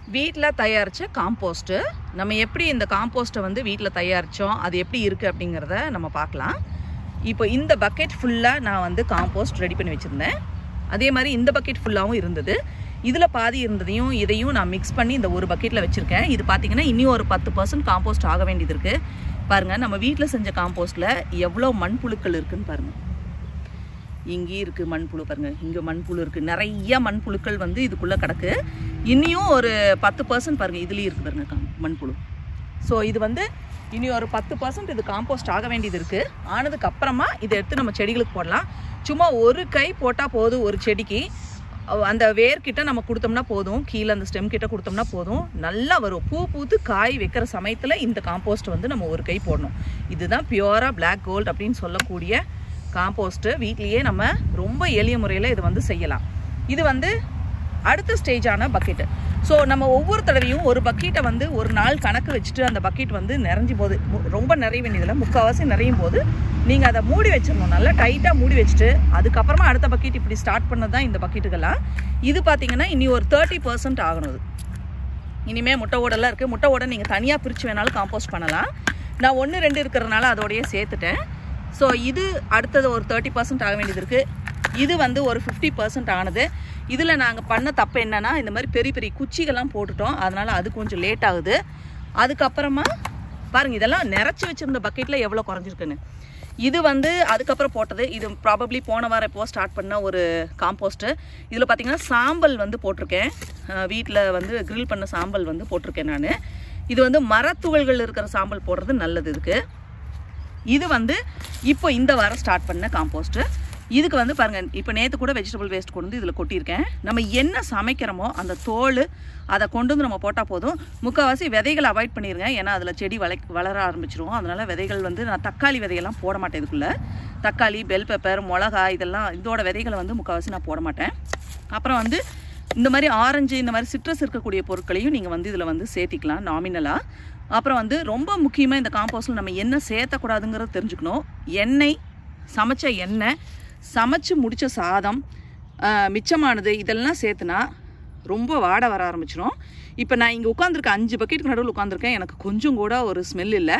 வீட்டில் தயாரித்த காம்போஸ்ட்டு. நம்ம எப்படி இந்த காம்போஸ்ட்டை வந்து வீட்டில் தயாரித்தோம், அது எப்படி இருக்குது அப்படிங்கிறத நம்ம பார்க்கலாம். இப்போ இந்த பக்கெட் ஃபுல்லாக நான் வந்து காம்போஸ்ட் ரெடி பண்ணி வச்சுருந்தேன். அதே மாதிரி இந்த பக்கெட் ஃபுல்லாகவும் இருந்தது. இதில் பாதி இருந்ததையும் இதையும் நான் மிக்ஸ் பண்ணி இந்த ஒரு பக்கெட்டில் வச்சுருக்கேன். இது பார்த்திங்கன்னா இன்னும் ஒரு 10% காம்போஸ்ட் ஆக வேண்டியது இருக்குது. பாருங்கள், நம்ம வீட்டில் செஞ்ச காம்போஸ்ட்டில் எவ்வளோ மண்புழுக்கள் இருக்குதுன்னு பாருங்கள். இங்கேயும் இருக்குது மண்புழு, பாருங்கள், இங்கே மண்புழு இருக்குது. நிறைய மண்புழுக்கள் வந்து இதுக்குள்ளே கிடக்கு. இன்னியும் ஒரு 10% பாருங்கள், இதுலேயும் இருக்குது பாருங்கள் மண்புழு. ஸோ இது வந்து இனி ஒரு 10% இது காம்போஸ்ட் ஆக வேண்டியது இருக்குது. ஆனதுக்கப்புறமா இதை எடுத்து நம்ம செடிகளுக்கு போடலாம். சும்மா ஒரு கை போட்டால் போதும் ஒரு செடிக்கு. அந்த வேர்கிட்ட நம்ம கொடுத்தோம்னா போதும், கீழே அந்த ஸ்டெம் கிட்ட கொடுத்தோம்னா போதும், நல்லா வரும். பூ பூத்து காய் வைக்கிற சமயத்தில் இந்த காம்போஸ்ட் வந்து நம்ம ஒரு கை போடணும். இதுதான் பியூராக பிளாக் கோல்டு அப்படின்னு சொல்லக்கூடிய காம்போஸ்ட்டு. வீட்லேயே நம்ம ரொம்ப எளிய முறையில் இது வந்து செய்யலாம். இது வந்து அடுத்த ஸ்டேஜான பக்கெட்டு. ஸோ நம்ம ஒவ்வொரு தடவையும் ஒரு பக்கெட்டை வந்து ஒரு நாள் கணக்கு வச்சுட்டு அந்த பக்கெட் வந்து நிறைஞ்சும் போது, ரொம்ப நிறைய வேண்டியதில்லை, முக்கால்வாசி நிறையும் போது நீங்கள் அதை மூடி வச்சிடணும். நல்லா டைட்டாக மூடி வச்சுட்டு அதுக்கப்புறமா அடுத்த பக்கெட் இப்படி ஸ்டார்ட் பண்ணது தான் இந்த பக்கெட்டுக்கெல்லாம். இது பார்த்தீங்கன்னா இனி ஒரு 30% ஆகணும். இனிமேல் முட்டை ஓடெல்லாம் இருக்குது. முட்டை ஓடை நீங்கள் தனியாக பிரித்து வேணாலும் காம்போஸ்ட் பண்ணலாம். நான் 1, 2 இருக்கிறதுனால அதோடையே சேர்த்துட்டேன். ஸோ இது அடுத்தது ஒரு 30% ஆக வேண்டியது இருக்குது. இது வந்து ஒரு 50% ஆனது. இதில் நாங்கள் பண்ண தப்பு என்னென்னா, இந்த மாதிரி பெரிய பெரிய குச்சிகள்லாம் போட்டுட்டோம். அதனால் அது கொஞ்சம் லேட் ஆகுது. அதுக்கப்புறமா பாருங்கள், இதெல்லாம் நிறச்சி வச்சுருந்த பக்கெட்டில் எவ்வளோ குறைஞ்சிருக்குன்னு. இது வந்து அதுக்கப்புறம் போட்டது. இது ப்ராபப்ளி போன வாரம் எப்போ ஸ்டார்ட் பண்ண ஒரு காம்போஸ்ட்டு. இதில் பார்த்திங்கன்னா சாம்பல் வந்து போட்டிருக்கேன். வீட்டில் வந்து கிரில் பண்ண சாம்பல் வந்து போட்டிருக்கேன் நான். இது வந்து மரத்துகள்கள் இருக்கிற சாம்பல் போடுறது நல்லது இதுக்கு. இது வந்து இப்போ இந்த வாரம் ஸ்டார்ட் பண்ண காம்போஸ்ட்டு. இதுக்கு வந்து பாருங்கள், இப்போ நேற்று கூட வெஜிடபிள் வேஸ்ட் கொண்டு வந்து இதில் கொட்டியிருக்கேன். நம்ம என்ன சமைக்கிறோமோ அந்த தோல் அதை கொண்டு வந்து நம்ம போட்டால் போதும். முக்கால்வாசி விதைகளை அவாய்ட் பண்ணிடுங்க, ஏன்னா அதில் செடி வளர ஆரம்பிச்சிரும். அதனால் விதைகள் வந்து நான் தக்காளி விதையெல்லாம் போட மாட்டேன் இதுக்குள்ளே. தக்காளி, பெல் பெப்பர், மிளகா இதெல்லாம் இதோட விதைகளை வந்து முக்கால்வாசி நான் போட மாட்டேன். அப்புறம் வந்து இந்த மாதிரி ஆரஞ்சு, இந்த மாதிரி சிட்ரஸ் இருக்கக்கூடிய பொருட்களையும் நீங்கள் வந்து இதில் வந்து சேர்த்திக்கலாம் நாமினலாக. அப்புறம் வந்து ரொம்ப முக்கியமாக இந்த காம்போஸ்ட்டில் நம்ம என்ன சேர்த்தக்கூடாதுங்கிறத தெரிஞ்சுக்கணும். எண்ணெய், சமைச்ச எண்ணெய், சமைச்சு முடித்த சாதம், மிச்சமானது இதெல்லாம் சேர்த்துனா ரொம்ப வாடை வர ஆரம்பிச்சிடும். இப்போ நான் இங்கே உட்காந்துருக்கேன், 5 பக்கெட்டுக்கு நடுவில் உட்காந்துருக்கேன். எனக்கு கொஞ்சம் கூட ஒரு ஸ்மெல் இல்லை.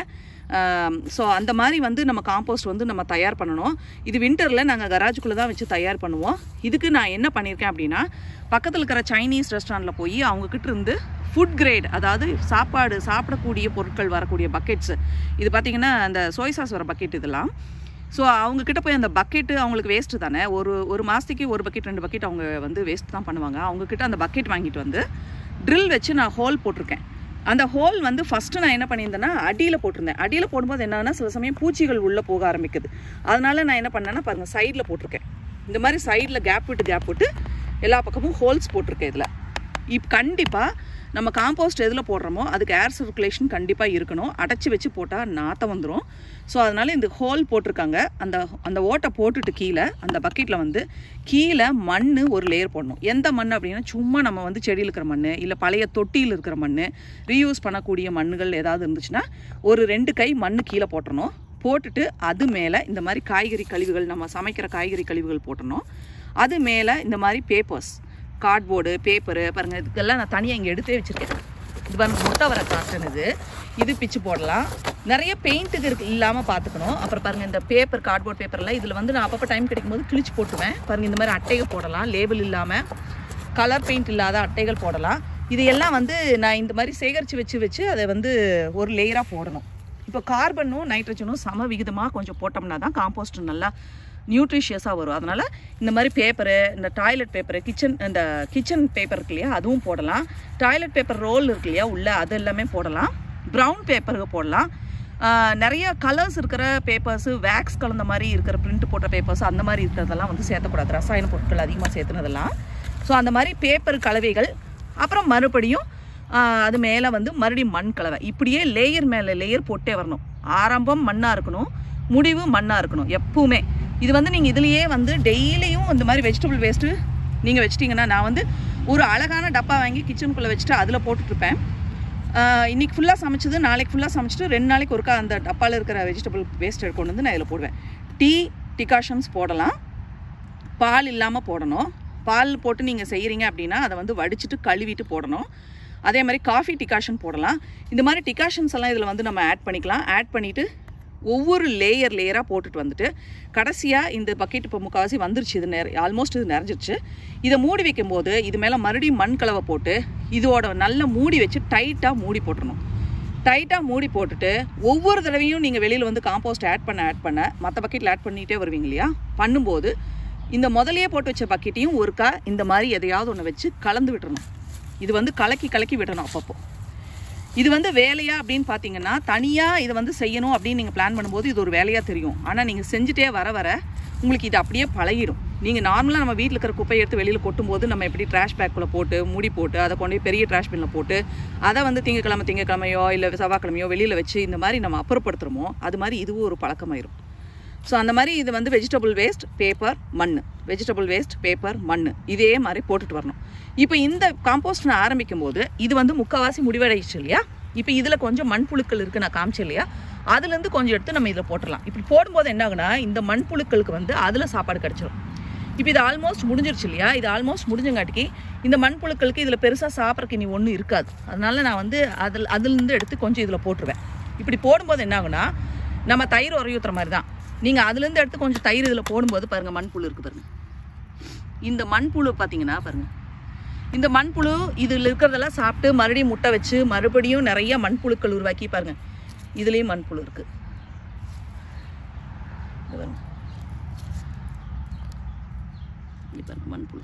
ஸோ அந்த மாதிரி வந்து நம்ம காம்போஸ்ட் வந்து நம்ம தயார் பண்ணணும். இது வின்டரில் நாங்கள் கராஜுக்குள்ளே தான் வச்சு தயார் பண்ணுவோம். இதுக்கு நான் என்ன பண்ணியிருக்கேன் அப்படின்னா, பக்கத்தில் இருக்கிற சைனீஸ் ரெஸ்டாரண்ட்டில் போய் அவங்கக்கிட்ட இருந்து ஃபுட் கிரேட், அதாவது சாப்பிடக்கூடிய பொருட்கள் வரக்கூடிய பக்கெட்ஸு. இது பார்த்திங்கன்னா அந்த சோய் சாஸ் வர பக்கெட் இதெல்லாம். ஸோ அவங்கக்கிட்ட போய் அந்த பக்கெட்டு அவங்களுக்கு வேஸ்ட்டு தானே, ஒரு மாதத்துக்கு ஒரு பக்கெட் 2 பக்கெட் அவங்க வந்து வேஸ்ட் தான் பண்ணுவாங்க. அவங்கக்கிட்ட அந்த பக்கெட் வாங்கிட்டு வந்து ட்ரில் வச்சு நான் ஹோல் போட்டிருக்கேன். அந்த ஹோல் வந்து ஃபஸ்ட்டு நான் என்ன பண்ணியிருந்தேன்னா அடியில் போட்டிருந்தேன். அடியில் போடும்போது என்னன்னா சில சமயம் பூச்சிகள் உள்ளே போக ஆரம்பிக்குது. அதனால் நான் என்ன பண்ணேன்னா பாருங்கள், சைடில் போட்டிருக்கேன். இந்த மாதிரி சைடில் கேப் விட்டு எல்லா பக்கமும் ஹோல்ஸ் போட்டிருக்கேன் இதில். இப்போ கண்டிப்பாக நம்ம காம்போஸ்ட் எதில் போடுறோமோ அதுக்கு ஏர் சர்க்குலேஷன் கண்டிப்பாக இருக்கணும். அடைச்சி வச்சு போட்டால் நாற்றம் வந்துடும். ஸோ அதனால் இந்த ஹோல் போட்டிருக்காங்க. அந்த ஓட்டை போட்டுட்டு கீழே அந்த பக்கெட்டில் வந்து கீழே மண் ஒரு லேயர் போடணும். எந்த மண் அப்படின்னா, சும்மா நம்ம வந்து செடியில் இருக்கிற மண், இல்லை பழைய தொட்டியில் இருக்கிற மண், ரீயூஸ் பண்ணக்கூடிய மண்ணுகள் ஏதாவது இருந்துச்சுன்னா ஒரு 2 கை மண் கீழே போட்டுறணும். போட்டுட்டு அது மேலே இந்த மாதிரி காய்கறி கழிவுகள், நம்ம சமைக்கிற காய்கறி கழிவுகள் போட்டணும். அது மேலே இந்த மாதிரி பேப்பர்ஸ், கார்ட்போர்டு, பேப்பரு பாருங்கள், இதுக்கெல்லாம் நான் தனியாக இங்கே எடுத்தே வச்சுருக்கேன். இது பாருங்கள், முட்டை வர காட்டுனது. இது பிச்சு போடலாம். நிறைய பெயிண்ட்டுக்கு இல்லாமல் பார்த்துக்கணும். அப்புறம் பாருங்கள், இந்த பேப்பர், கார்ட்போர்ட் பேப்பர்லாம் இதில் வந்து நான் அப்பப்போ டைம் கிடைக்கும் போது கிழிச்சு போட்டுவேன். பாருங்கள், இந்த மாதிரி அட்டைகள் போடலாம். லேபிள் இல்லாமல் கலர் பெயிண்ட் இல்லாத அட்டைகள் போடலாம். இதையெல்லாம் வந்து நான் இந்த மாதிரி சேகரித்து வச்சு அதை வந்து ஒரு லேயராக போடணும். இப்போ கார்பனும் நைட்ரஜனும் சம விகிதமாக கொஞ்சம் போட்டோம்னா தான் காம்போஸ்ட் நல்லா நியூட்ரிஷியஸாக வரும். அதனால் இந்த மாதிரி பேப்பரு, இந்த டாய்லெட் பேப்பரு, இந்த கிச்சன் பேப்பர் இருக்கு இல்லையா, அதுவும் போடலாம். டாய்லெட் பேப்பர் ரோல் இருக்கு இல்லையா உள்ள, அது எல்லாமே போடலாம். ப்ரௌன் பேப்பருக்கு போடலாம். நிறைய கலர்ஸ் இருக்கிற பேப்பர்ஸு, வேக்ஸ் கலந்த மாதிரி இருக்கிற பிரிண்ட் போட்ட பேப்பர்ஸ், அந்த மாதிரி இருக்கிறதெல்லாம் வந்து சேர்த்தக்கூடாது. ரசாயன பொருட்கள் அதிகமாக சேர்த்துனதெல்லாம். ஸோ அந்த மாதிரி பேப்பர் கலவைகள். அப்புறம் மறுபடியும் அது மேலே வந்து மறுபடியும் மண் கலவை. இப்படியே லேயர் மேலே லேயர் போட்டே வரணும். ஆரம்பம் மண்ணாக இருக்கணும், முடிவு மண்ணாக இருக்கணும் எப்பவுமே. இது வந்து நீங்கள் இதுலேயே வந்து டெய்லியும் இந்த மாதிரி வெஜிடபிள் வேஸ்ட்டு நீங்கள் வச்சிட்டிங்கன்னா, நான் வந்து ஒரு அழகான டப்பா வாங்கி கிச்சனுக்குள்ளே வச்சுட்டு அதில் போட்டுட்ருப்பேன். இன்றைக்கி ஃபுல்லாக சமைச்சது, நாளைக்கு ஃபுல்லாக சமைச்சிட்டு 2 நாளைக்கு ஒருக்கா அந்த டப்பாவில் இருக்கிற வெஜிடபிள் வேஸ்ட் கொண்டு வந்து நான் இதில் போடுவேன். டிகாஷன்ஸ் போடலாம். பால் இல்லாமல் போடணும். பால் போட்டு நீங்கள் செய்கிறீங்க அப்படின்னா அதை வந்து வடிச்சிட்டு கழுவிட்டு போடணும். அதே மாதிரி காஃபி டிகாஷன் போடலாம். இந்த மாதிரி டிகாஷன்ஸ் எல்லாம் இதில் வந்து நம்ம ஆட் பண்ணிக்கலாம். ஆட் பண்ணிவிட்டு ஒவ்வொரு லேயராக போட்டுட்டு வந்துட்டு கடைசியாக இந்த பக்கெட் இப்போ முக்கால்வாசி வந்துருச்சு. இது ஆல்மோஸ்ட் இது நிறைஞ்சிருச்சு. இதை மூடி வைக்கும்போது இது மேலே மறுபடியும் மண் கலவை போட்டு இதோட நல்லா மூடி வச்சு டைட்டாக மூடி போட்டுடணும். டைட்டாக மூடி போட்டுட்டு ஒவ்வொரு தடவையும் நீங்கள் வெளியில் வந்து காம்போஸ்ட் ஆட் பண்ண மற்ற பக்கெட்டில் ஆட் பண்ணிகிட்டே வருவீங்க இல்லையா? பண்ணும்போது இந்த முதலையே போட்டு வச்ச பக்கெட்டையும் ஒருக்கா இந்த மாதிரி எதையாவது ஒன்று வச்சு கலந்து விட்டுறணும். இது வந்து கலக்கி விடணும் அப்பப்போ. இது வந்து வேலையா அப்படின்னு பார்த்தீங்கன்னா தனியாக இதை வந்து செய்யணும் அப்படின்னு நீங்கள் பிளான் பண்ணும்போது இது ஒரு வேலையாக தெரியும். ஆனால் நீங்கள் செஞ்சுட்டே வர உங்களுக்கு இது அப்படியே பழகிடும். நீங்கள் நார்மலாக நம்ம வீட்டில் இருக்கிற குப்பையை எடுத்து வெளியில் கொட்டும்போது நம்ம எப்படி ட்ராஷ் பேக்குள்ளே போட்டு மூடி போட்டு அதை கொண்டு போய் பெரிய ட்ராஷ் பின்னில் போட்டு அதை வந்து திங்கக்கிழமையோ இல்லை செவ்வாய்க்கிழமையோ வெளியில் வச்சு இந்த மாதிரி நம்ம அப்புறப்படுத்துகிறோமோ அது மாதிரி இதுவும் ஒரு பழக்கமாயிரும். ஸோ அந்த மாதிரி இது வந்து வெஜிடபிள் வேஸ்ட், பேப்பர், மண் இதே மாதிரி போட்டுட்டு வரணும். இப்போ இந்த காம்போஸ்ட் நான் ஆரம்பிக்கும் போது இது வந்து முக்கால்வாசி முடிவடைச்சு இல்லையா? இப்போ இதில் கொஞ்சம் மண்புழுக்கள் இருக்குது, நான் காமிச்சேன் இல்லையா? அதுலேருந்து கொஞ்சம் எடுத்து நம்ம இதில் போட்டுடலாம். இப்படி போடும்போது என்ன ஆகுனா இந்த மண்புழுக்களுக்கு வந்து அதில் சாப்பாடு கிடச்சிரும். இப்போ இது ஆல்மோஸ்ட் முடிஞ்சிருச்சு இல்லையா? இது ஆல்மோஸ்ட் முடிஞ்சங்காட்டிக்கு இந்த மண்புழுக்களுக்கு இதில் பெருசாக சாப்பிட்றக்கு இனி ஒன்றும் இருக்காது. அதனால நான் வந்து அதுலேருந்து எடுத்து கொஞ்சம் இதில் போட்டுருவேன். இப்படி போடும்போது என்ன ஆகுனா நம்ம தயிர் உரையூத்துற மாதிரி தான். நீங்கள் அதுலேருந்து எடுத்து கொஞ்சம் தயிர் இதில் போடும்போது பாருங்கள் மண்புழு இருக்குது பாருங்கள். இந்த மண்புழு பார்த்தீங்கன்னா பாருங்கள், இந்த மண்புழு இதில் இருக்கிறதெல்லாம் சாப்பிட்டு மறுபடியும் முட்டை வச்சு மறுபடியும் நிறைய மண்புழுக்கள் உருவாக்கி பாருங்கள். இதுலேயும் மண்புழு இருக்குது. மண்புழு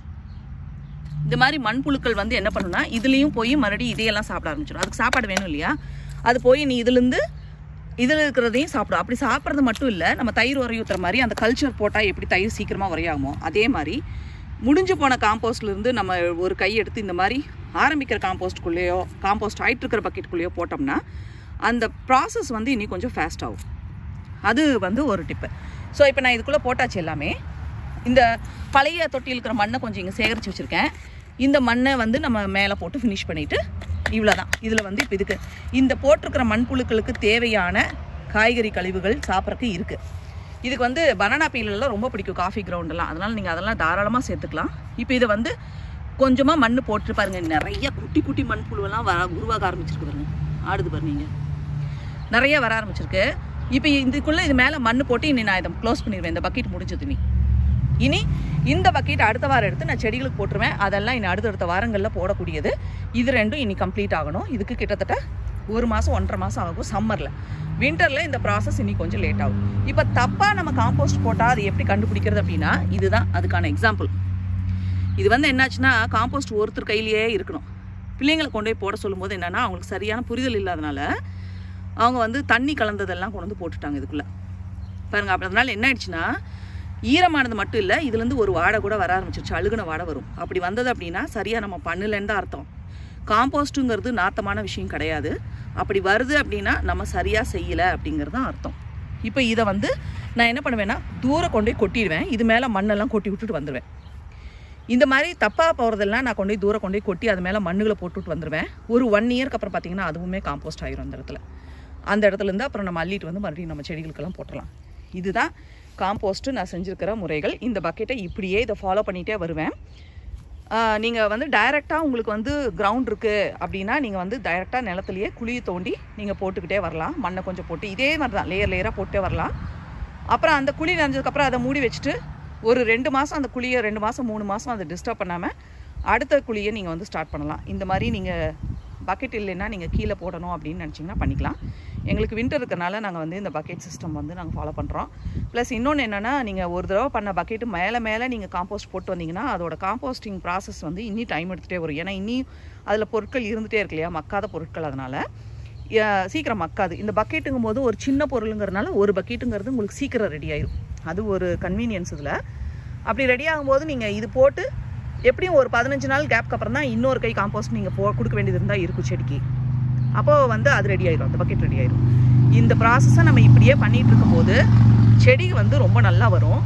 இந்த மாதிரி மண்புழுக்கள் வந்து என்ன பண்ணுன்னா இதுலேயும் போய் மறுபடியும் இதையெல்லாம் சாப்பிட ஆரம்பிச்சிடும். அதுக்கு சாப்பாடு வேணும் இல்லையா? அது போய் நீ இதுலேருந்து இதில் இருக்கிறதையும் சாப்பிடும். அப்படி சாப்பிட்றது மட்டும் இல்லை, நம்ம தயிர் உரையூத்துற மாதிரி அந்த கல்ச்சர் போட்டால் எப்படி தயிர் சீக்கிரமாக உரையாகுமோ அதே மாதிரி முடிஞ்சு போன காம்போஸ்ட்லேருந்து நம்ம ஒரு கை எடுத்து இந்த மாதிரி ஆரம்பிக்கிற காம்போஸ்ட்குள்ளேயோ காம்போஸ்ட் ஆகிட்டு இருக்கிற பக்கெட்டுக்குள்ளேயோ போட்டோம்னா அந்த ப்ராசஸ் வந்து இன்னும் கொஞ்சம் ஃபாஸ்ட் ஆகும். அது வந்து ஒரு டிப்பு. ஸோ இப்போ நான் இதுக்குள்ளே போட்டாச்சு எல்லாமே. இந்த பழைய தொட்டியில் இருக்கிற மண்ணை கொஞ்சம் இங்கே சேகரித்து வச்சுருக்கேன். இந்த மண்ணை வந்து நம்ம மேலே போட்டு ஃபினிஷ் பண்ணிவிட்டு இவ்வளோதான். இதில் வந்து இப்போ இதுக்கு இந்த போட்டிருக்கிற மண்புழுக்களுக்கு தேவையான காய்கறி கழிவுகள் சாப்பிட்றதுக்கு இருக்குது. இதுக்கு வந்து பனானா பீலெல்லாம் ரொம்ப பிடிக்கும், காஃபி கிரவுண்டெல்லாம். அதனால் நீங்கள் அதெல்லாம் தாராளமாக சேர்த்துக்கலாம். இப்போ இதை வந்து கொஞ்சமாக மண் போட்டு பாருங்கள், நிறைய குட்டி குட்டி மண்புழுவெல்லாம் உருவாக ஆரம்பிச்சிருக்கு பாருங்க. ஆடுது பாருங்க, நீங்கள் நிறைய வர ஆரம்பிச்சிருக்கு. இப்போ இதுக்குள்ளே இது மேலே மண் போட்டு இனி நான் இதை க்ளோஸ் பண்ணிடுவேன். இந்த பக்கெட் முடிஞ்சது. இனி இந்த பக்கெட் அடுத்த வாரம் எடுத்து நான் செடிகளுக்கு போட்டுருவேன். அதெல்லாம் இனி அடுத்தடுத்த வாரங்களில் போடக்கூடியது. இது ரெண்டும் இனி கம்ப்ளீட் ஆகணும். இதுக்கு கிட்டத்தட்ட 1 மாதம் 1.5 மாதம் ஆகும் சம்மரில். வின்டரில் இந்த ப்ராசஸ் இன்னி கொஞ்சம் லேட் ஆகும். இப்போ தப்பாக நம்ம காம்போஸ்ட் போட்டால் அது எப்படி கண்டுபிடிக்கிறது அப்படின்னா இதுதான் அதுக்கான எக்ஸாம்பிள். இது வந்து என்னாச்சுன்னா காம்போஸ்ட் ஒருத்தர் கையிலேயே இருக்கணும். பிள்ளைங்களை கொண்டு போய் போட சொல்லும்போது என்னென்னா அவங்களுக்கு சரியான புரிதல் இல்லாதனால அவங்க வந்து தண்ணி கலந்ததெல்லாம் கொண்டு வந்து போட்டுட்டாங்க இதுக்குள்ளே பாருங்கள். அப்படி அதனால என்ன ஆயிடுச்சுன்னா ஈரமானது மட்டும் இல்லை, இதுலேருந்து ஒரு வாடை கூட வர ஆரம்பிச்சிருச்சு, அழுகுன வாடை வரும். அப்படி வந்தது அப்படின்னா சரியாக நம்ம பண்ணலன்னு தான் அர்த்தம். காம்போஸ்ட்டுங்கிறது நாத்தமான விஷயம் கிடையாது. அப்படி வருது அப்படின்னா நம்ம சரியாக செய்யலை அப்படிங்கிறது தான் அர்த்தம். இப்போ இதை வந்து நான் என்ன பண்ணுவேன்னா தூரம் கொண்டு போய் கொட்டிடுவேன். இது மேலே மண்ணெல்லாம் கொட்டி விட்டுட்டு வந்துடுவேன். இந்த மாதிரி தப்பாக போகிறதெல்லாம் நான் கொண்டு போய் தூரம் கொண்டு போய் கொட்டி அது மேலே மண்ணுகளை போட்டுவிட்டு வந்துடுவேன். ஒரு 1 இயருக்கு அப்புறம் பார்த்திங்கன்னா அதுவுமே காம்போஸ்ட் ஆகிரும். அந்த இடத்துலேருந்து அப்புறம் நம்ம அள்ளிட்டு வந்து மறுபடியும் நம்ம செடிகளுக்கெல்லாம் போட்டுடலாம். இதுதான் காம்போஸ்ட்டு நான் செஞ்சுருக்கிற முறைகள். இந்த பக்கெட்டை இப்படியே இதை ஃபாலோ பண்ணிகிட்டே வருவேன். நீங்கள் வந்து டைரெக்டாக உங்களுக்கு வந்து கிரவுண்ட் இருக்குது அப்படின்னா நீங்கள் வந்து டைரெக்டாக நிலத்துலையே குழியை தோண்டி நீங்கள் போட்டுக்கிட்டே வரலாம். மண்ணை கொஞ்சம் போட்டு இதே மாதிரி தான் லேயராக போட்டே வரலாம். அப்புறம் அந்த குழி நிறைஞ்சதுக்கப்புறம் அதை மூடி வச்சுட்டு ஒரு 2 மாதம் அந்த குழியை 2 மாதம் 3 மாதம் அதை டிஸ்டர்ப் பண்ணாமல் அடுத்த குழியை நீங்கள் வந்து ஸ்டார்ட் பண்ணலாம். இந்த மாதிரி நீங்கள் பக்கெட் இல்லைன்னா நீங்கள் கீழே போடணும் அப்படின்னு நினச்சிங்கன்னா பண்ணிக்கலாம். எங்களுக்கு வின்டர் இருக்கிறனால நாங்கள் வந்து இந்த பக்கெட் சிஸ்டம் வந்து நாங்கள் ஃபாலோ பண்ணுறோம். ப்ளஸ் இன்னொன்று என்னென்னா நீங்கள் ஒரு தடவை பண்ண பக்கெட்டு மேலே நீங்கள் காம்போஸ்ட் போட்டு வந்தீங்கன்னா அதோட காம்போஸ்டிங் ப்ராசஸ் வந்து இன்னும் டைம் எடுத்துகிட்டே வரும். ஏன்னா இன்னும் அதில் பொருட்கள் இருந்துகிட்டே இருக்கு இல்லையா, மக்காத பொருட்கள். அதனால் சீக்கிரம் மக்காது. இந்த பக்கெட்டுங்கும் போது ஒரு சின்ன பொருளுங்கிறதுனால ஒரு பக்கெட்டுங்கிறது உங்களுக்கு சீக்கிரம் ரெடி ஆயிடும். அது ஒரு கன்வீனியன்ஸ். இதில் அப்படி ரெடி ஆகும்போது நீங்கள் இது போட்டு எப்படியும் ஒரு 15 நாள் கேப்க்கு அப்புறம் தான் இன்னொரு கை காம்போஸ்ட் நீங்கள் கொடுக்க வேண்டியது இருந்தால் இருக்கும் செடிக்கு. அப்போது வந்து அது ரெடி ஆயிடும், அந்த பக்கெட் ரெடி ஆயிடும். இந்த ப்ராசஸை நம்ம இப்படியே பண்ணிகிட்டு இருக்கும்போது செடி வந்து ரொம்ப நல்லா வரும்.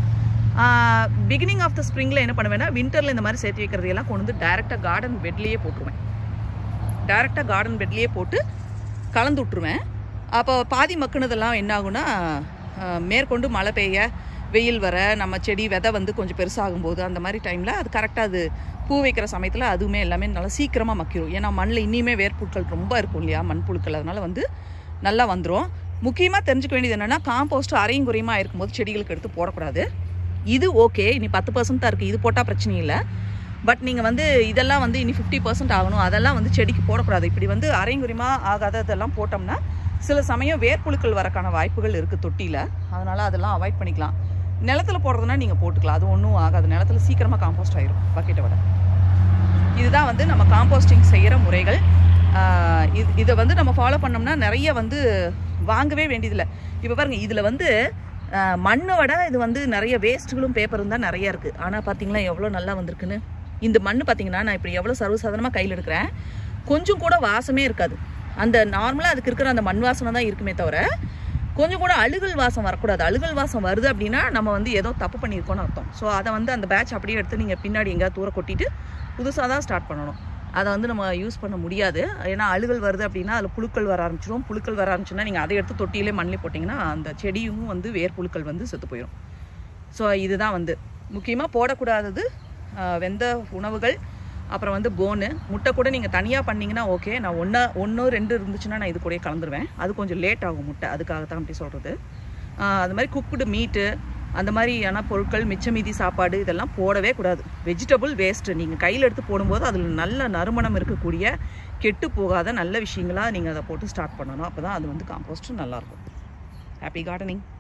பிகினிங் ஆஃப் த ஸ்ப்ரிங்கில் என்ன பண்ணுவேன்னா வின்டரில் இந்த மாதிரி சேர்த்து வைக்கிறதையெல்லாம் கொண்டு வந்து டைரெக்டாக கார்டன் பெட்லேயே போட்டுருவேன். டைரெக்டாக கார்டன் பெட்லேயே போட்டு கலந்து விட்ருவேன். அப்போ பாதி மக்குனதெல்லாம் என்ன ஆகுனா மேற்கொண்டு மழை பெய்ய வெயில் வர நம்ம செடி விதை வந்து கொஞ்சம் பெருசாகும்போது அந்த மாதிரி டைமில் அது கரெக்டாக அது பூ வைக்கிற சமயத்தில் அதுவுமே எல்லாமே நல்லா சீக்கிரமாக மக்கிடும். ஏன்னா மண்ணில் இன்னுமே வேர்ப்புட்கள் ரொம்ப இருக்கும் இல்லையா, மண்புழுக்கள், அதனால் வந்து நல்லா வந்துடும். முக்கியமாக தெரிஞ்சுக்க வேண்டியது என்னென்னா, காம்போஸ்ட் அரையும் குறையுமா இருக்கும்போது செடிகளுக்கு எடுத்து போடக்கூடாது. இது ஓகே, இனி 10% தான் இருக்குது, இது போட்டால் பிரச்சனை இல்லை. பட் நீங்கள் வந்து இதெல்லாம் வந்து இனி 50% ஆகணும், அதெல்லாம் வந்து செடிக்கு போடக்கூடாது. இப்படி வந்து அரையும் குறையுமா ஆகாததெல்லாம் போட்டோம்னா சில சமயம் வேர்ப்புழுக்கள் வரக்கான வாய்ப்புகள் இருக்குது தொட்டியில். அதனால் அதெல்லாம் அவாய்ட் பண்ணிக்கலாம். நிலத்தில் போடுறதுனா நீங்கள் போட்டுக்கலாம், அது ஒன்றும் ஆகாது. நிலத்தில் சீக்கிரமாக காம்போஸ்ட் ஆகிரும் பக்கெட்டை விட. இதுதான் வந்து நம்ம காம்போஸ்டிங் செய்கிற முறைகள். இதை வந்து நம்ம ஃபாலோ பண்ணோம்னா நிறைய வந்து வாங்கவே வேண்டியதில்லை. இப்போ பாருங்கள், இதில் வந்து மண்ணை விட இது வந்து நிறைய வேஸ்ட்டுகளும் பேப்பரும் தான் நிறையா இருக்குது. ஆனால் பார்த்தீங்களா எவ்வளோ நல்லா வந்திருக்குன்னு. இந்த மண் பார்த்தீங்கன்னா நான் இப்படி எவ்வளோ சர்வசாதாரணமாக கையில் எடுக்கிறேன், கொஞ்சம் கூட வாசமே இருக்காது. அந்த நார்மலாக அதுக்கு இருக்கிற அந்த மண் வாசனை தான் இருக்குமே தவிர கொஞ்சம் கூட அழுகல் வாசம் வரக்கூடாது. அழுகல் வாசம் வருது அப்படின்னா நம்ம வந்து ஏதோ தப்பு பண்ணியிருக்கோன்னு அர்த்தம். ஸோ அதை வந்து அந்த பேட்ச் அப்படியே எடுத்து நீங்கள் பின்னாடி எங்கேயாவது தூர கொட்டிட்டு புதுசாக தான் ஸ்டார்ட் பண்ணணும். அதை வந்து நம்ம யூஸ் பண்ண முடியாது. ஏன்னா அழுகல் வருது அப்படின்னா அதில் புழுக்கள் வர ஆரம்பிச்சிடும். புழுக்கள் வர ஆரம்பிச்சுன்னா நீங்கள் அதை எடுத்து தொட்டியிலே மண்ணிலே போட்டிங்கன்னா அந்த செடியும் வந்து வேர்ப்புழுக்கள் வந்து செத்து போயிடும். ஸோ இதுதான் வந்து முக்கியமாக போடக்கூடாதது. வெந்த உணவுகள், அப்புறம் வந்து போனு, முட்டை கூட நீங்கள் தனியாக பண்ணிங்கன்னா ஓகே. நான் ஒன்று 2 இருந்துச்சுன்னா நான் இது கூட கலந்துருவேன். அது கொஞ்சம் லேட் ஆகும் முட்டை, அதுக்காகத்தான் அப்படி சொல்கிறது. அது மாதிரி குக்குடு மீட்டு அந்த மாதிரியான பொருட்கள், மிச்ச மீதி சாப்பாடு இதெல்லாம் போடவே கூடாது. வெஜிடபிள் வேஸ்ட்டு நீங்கள் கையில் எடுத்து போடும்போது அதில் நல்ல நறுமணம் இருக்கக்கூடிய கெட்டு போகாத நல்ல விஷயங்களாக நீங்கள் அதை போட்டு ஸ்டார்ட் பண்ணணும். அப்போ தான் அது வந்து காம்போஸ்ட்டு நல்லாயிருக்கும். Happy gardening.